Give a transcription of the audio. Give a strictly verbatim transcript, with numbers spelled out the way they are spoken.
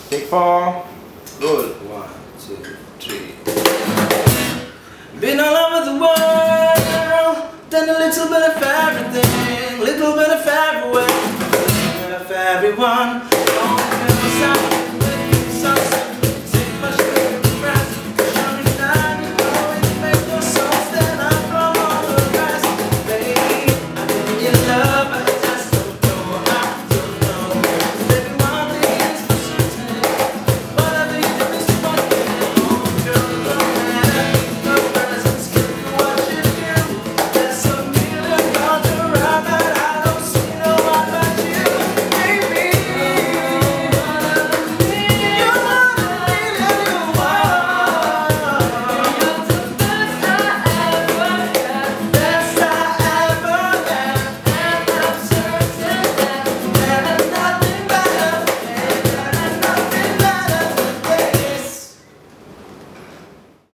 Take four. Roll. One, two, three. Been all over the world, done a little bit of everything, little bit of everywhere, little bit of everyone.